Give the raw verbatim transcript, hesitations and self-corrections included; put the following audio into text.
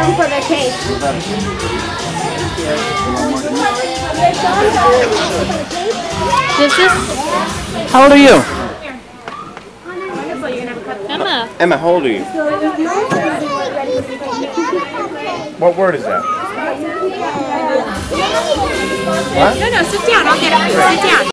room for the cake. This is How old are you? Emma. Emma, how old are you? What word is that? What? No, no, sit down. I'll get it. Sit down.